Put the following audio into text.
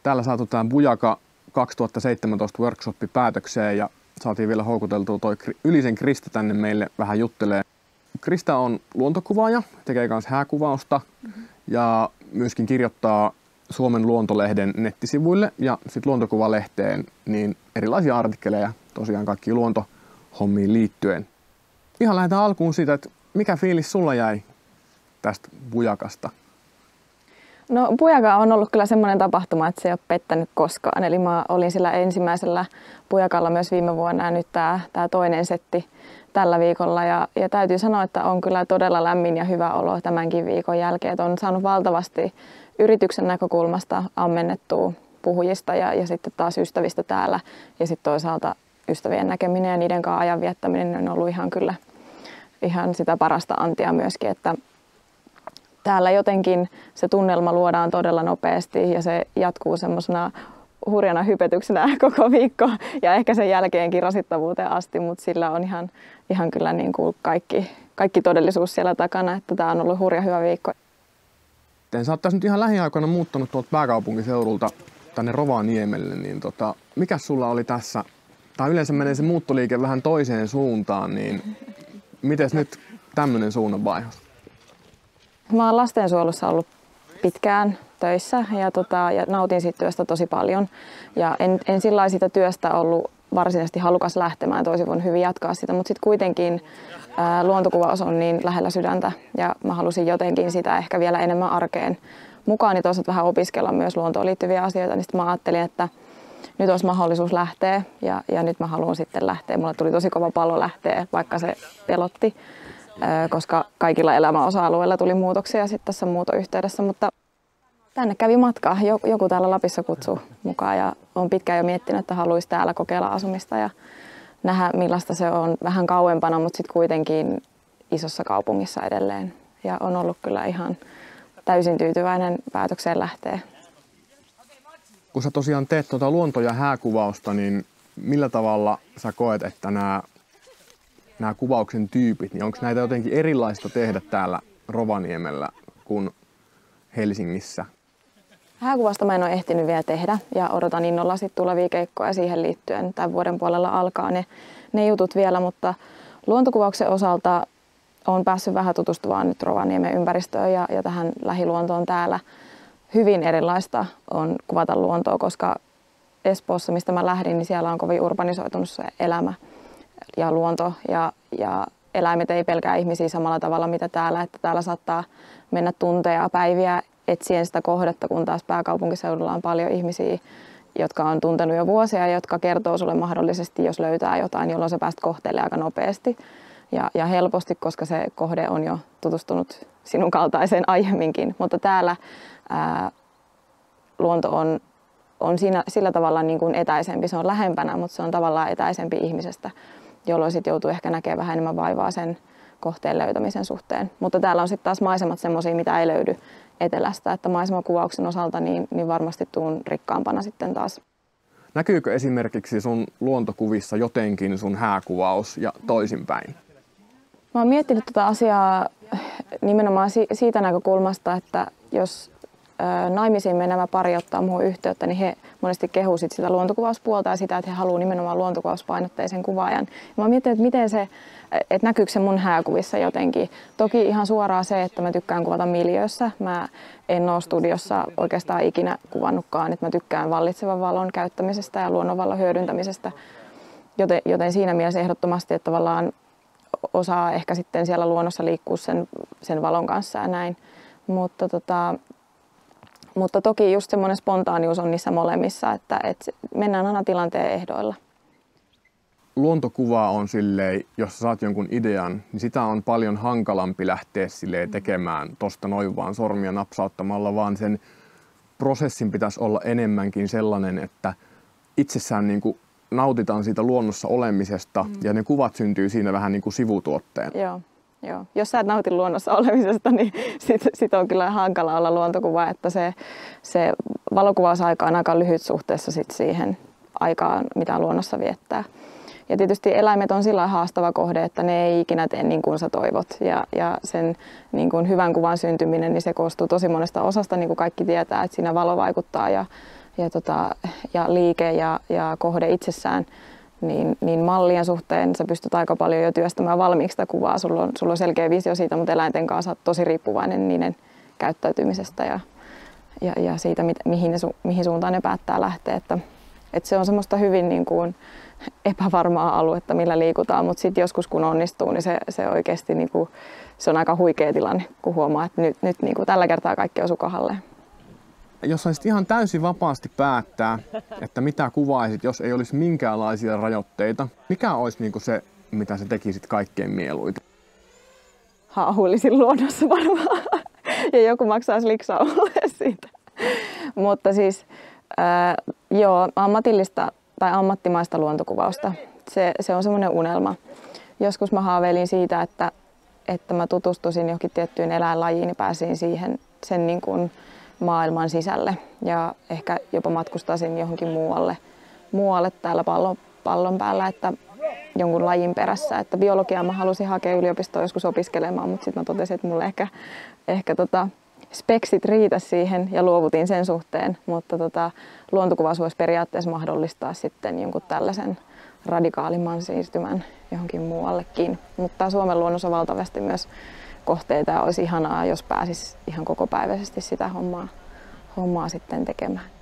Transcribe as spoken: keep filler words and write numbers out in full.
Täällä saatu tämä Bujaka kaksituhattaseitsemäntoista workshopi päätökseen ja saatiin vielä houkuteltua toi Ylisen Krista tänne meille vähän juttelee. Krista on luontokuvaaja, tekee myös hääkuvausta mm-hmm. ja myöskin kirjoittaa Suomen luontolehden nettisivuille ja sitten luontokuvalehteen niin erilaisia artikkeleja tosiaan kaikki luontohommiin liittyen. Ihan lähdetään alkuun siitä, että mikä fiilis sulla jäi tästä Bujakasta? No Bujaka on ollut kyllä semmoinen tapahtuma, että se ei ole pettänyt koskaan. Eli mä olin sillä ensimmäisellä Bujakalla myös viime vuonna ja nyt tämä, tämä toinen setti tällä viikolla. Ja, ja täytyy sanoa, että on kyllä todella lämmin ja hyvä olo tämänkin viikon jälkeen. Että on saanut valtavasti yrityksen näkökulmasta ammennettua puhujista ja, ja sitten taas ystävistä täällä. Ja sitten toisaalta ystävien näkeminen ja niiden kanssa ajan viettäminen on ollut ihan kyllä ihan sitä parasta antia myöskin, että täällä jotenkin se tunnelma luodaan todella nopeasti ja se jatkuu semmoisena hurjana hypetyksenä koko viikko ja ehkä sen jälkeenkin rasittavuuteen asti, mutta sillä on ihan, ihan kyllä niin kuin kaikki, kaikki todellisuus siellä takana, että tämä on ollut hurja hyvä viikko. Sä oot tässä nyt ihan lähiaikoina muuttanut tuolta pääkaupunkiseudulta tänne Rovaniemelle, niin tota, mikä sulla oli tässä, tai yleensä menee se muuttoliike vähän toiseen suuntaan, niin mites nyt tämmöinen suunnanvaihdos? Mä oon lastensuojelussa ollut pitkään töissä ja, tota, ja nautin siitä työstä tosi paljon. Ja en, en sillä sitä työstä ollut varsinaisesti halukas lähtemään, toisin voin hyvin jatkaa sitä, mutta sitten kuitenkin ää, luontokuvaus on niin lähellä sydäntä ja mä halusin jotenkin sitä ehkä vielä enemmän arkeen mukaan ja toisaalta vähän opiskella myös luontoon liittyviä asioita, niin sitten mä ajattelin, että nyt olisi mahdollisuus lähteä ja, ja nyt mä haluan sitten lähteä. Mulle tuli tosi kova palo lähteä, vaikka se pelotti, koska kaikilla elämän osa-alueilla tuli muutoksia sitten tässä muutoyhteydessä, mutta tänne kävi matka. Joku täällä Lapissa kutsui mukaan ja olen pitkään jo miettinyt, että haluaisi täällä kokeilla asumista ja nähdä millaista se on vähän kauempana, mutta sitten kuitenkin isossa kaupungissa edelleen. Ja on ollut kyllä ihan täysin tyytyväinen päätökseen lähteä. Kun sä tosiaan teet tuota luonto- ja hääkuvausta, niin millä tavalla sä koet, että nämä, nämä kuvauksen tyypit, niin onko näitä jotenkin erilaista tehdä täällä Rovaniemellä kuin Helsingissä? Hääkuvasta mä en ole ehtinyt vielä tehdä ja odotan innolla sitten tulevia keikkoja siihen liittyen. Tämän vuoden puolella alkaa ne, ne jutut vielä, mutta luontokuvauksen osalta olen päässyt vähän tutustumaan nyt Rovaniemen ympäristöön ja, ja tähän lähiluontoon täällä. Hyvin erilaista on kuvata luontoa, koska Espoossa, mistä mä lähdin, niin siellä on kovin urbanisoitunut se elämä ja luonto. Ja, ja eläimet ei pelkää ihmisiä samalla tavalla, mitä täällä. Että täällä saattaa mennä tunteja, päiviä etsien sitä kohdetta, kun taas pääkaupunkiseudulla on paljon ihmisiä, jotka on tuntenut jo vuosia ja jotka kertoo sulle mahdollisesti, jos löytää jotain, jolloin sä pääst kohteelle aika nopeasti ja, ja helposti, koska se kohde on jo tutustunut sinun kaltaiseen aiemminkin. Mutta täällä ää, luonto on, on siinä, sillä tavalla niin kuin etäisempi, se on lähempänä, mutta se on tavallaan etäisempi ihmisestä, jolloin sit joutuu ehkä näkemään vähän enemmän vaivaa sen kohteen löytämisen suhteen. Mutta täällä on sitten taas maisemat semmoisia, mitä ei löydy etelästä, että maisemakuvauksen osalta niin, niin varmasti tuun rikkaampana sitten taas. Näkyykö esimerkiksi sun luontokuvissa jotenkin sun hääkuvaus ja toisinpäin? Mä oon miettinyt tätä asiaa nimenomaan siitä näkökulmasta, että jos naimisiin menevä pari ottaa muuhun yhteyttä, niin he monesti kehuu sit sitä luontokuvauspuolta ja sitä, että he haluaa nimenomaan luontokuvauspainotteisen kuvaajan. Mä oon miettinyt, että miten se, että näkyykö se mun hääkuvissa jotenkin. Toki ihan suoraan se, että mä tykkään kuvata miljöössä. Mä en ole studiossa oikeastaan ikinä kuvannutkaan, että mä tykkään vallitsevan valon käyttämisestä ja luonnonvalon hyödyntämisestä. Joten, joten siinä mielessä ehdottomasti, että tavallaan osaa ehkä sitten siellä luonnossa liikkua sen, sen valon kanssa ja näin. Mutta tota, Mutta toki just semmoinen spontaanius on niissä molemmissa, että, että mennään aina tilanteen ehdoilla. Luontokuva on silleen, jos saat jonkun idean, niin sitä on paljon hankalampi lähteä silleen tekemään tosta noin vaan sormia napsauttamalla, vaan sen prosessin pitäisi olla enemmänkin sellainen, että itsessään niin kuin nautitaan siitä luonnossa olemisesta mm. ja ne kuvat syntyy siinä vähän niin kuin sivutuotteen. Joo. Joo. Jos sä et nauti luonnossa olemisesta, niin sit, sit on kyllä hankala olla luontokuva, että se, se valokuvausaika on aika lyhyt suhteessa sit siihen aikaan, mitä luonnossa viettää. Ja tietysti eläimet on sillä haastava kohde, että ne ei ikinä tee niin kuin sä toivot. Ja, ja sen niin kuin hyvän kuvan syntyminen, niin se koostuu tosi monesta osasta, niin kuin kaikki tietää, että siinä valo vaikuttaa ja ja, tota, ja liike ja, ja kohde itsessään, niin, niin mallien suhteen sä pystyt aika paljon jo työstämään valmiiksi sitä kuvaa. Sulla on, sulla on selkeä visio siitä, mutta eläinten kanssa olet tosi riippuvainen niiden käyttäytymisestä ja, ja, ja siitä, mihin, ne, mihin suuntaan ne päättää lähteä. Että, että se on semmoista hyvin niin kuin epävarmaa aluetta, millä liikutaan, mutta sitten joskus kun onnistuu, niin se, se oikeasti niin kuin, se on aika huikea tilanne, kun huomaa, että nyt, nyt niin kuin tällä kertaa kaikki osuu kohdalle. Jos saisit ihan täysin vapaasti päättää, että mitä kuvaisit, jos ei olisi minkäänlaisia rajoitteita, mikä olisi niin kuin se, mitä sä tekisit kaikkein mieluiten? Haahuilisin luonnossa varmaan ja joku maksaisi liksaa mulle siitä. Mutta siis ää, joo, ammatillista tai ammattimaista luontokuvausta, se, se on semmoinen unelma. Joskus mä haaveilin siitä, että, että mä tutustuisin johonkin tiettyyn eläinlajiin ja pääsin siihen sen niin kuin maailman sisälle ja ehkä jopa matkustaisin johonkin muualle, muualle täällä pallon, pallon päällä, että jonkun lajin perässä. Että biologiaa mä halusin hakea yliopistoon joskus opiskelemaan, mutta sitten mä totesin, että mulle ehkä, ehkä tota, speksit riitä siihen ja luovutin sen suhteen, mutta tota, luontokuvaus voisi periaatteessa mahdollistaa sitten jonkun tällaisen radikaalimman siirtymän johonkin muuallekin. Mutta Suomen luonnossa on valtavasti myös kohteita ja olisi ihanaa, jos pääsisi ihan kokopäiväisesti sitä hommaa, hommaa sitten tekemään.